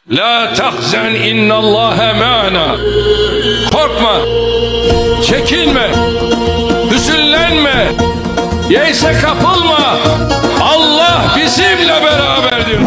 La tahzen innallâhe ma'ana. Korkma, çekinme, hüzünlenme, yeyse kapılma. Allah bizimle beraberdir.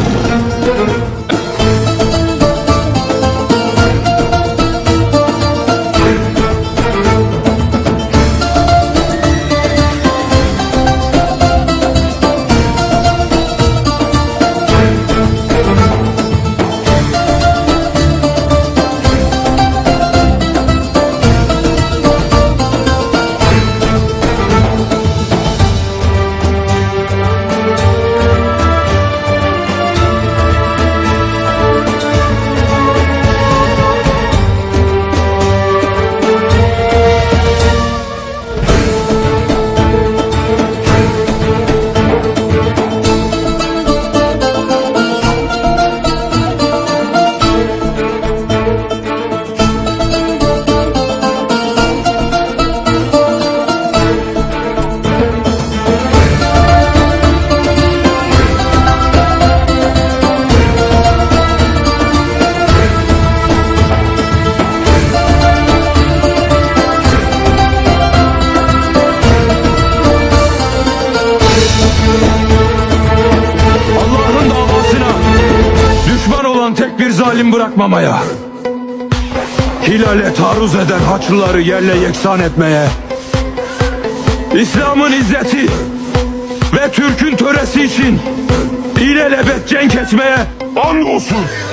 Tek bir zalim bırakmamaya, hilale taarruz eden Haçlıları yerle yeksan etmeye, İslam'ın izzeti ve Türk'ün töresi için ilelebet cenk etmeye andolsun.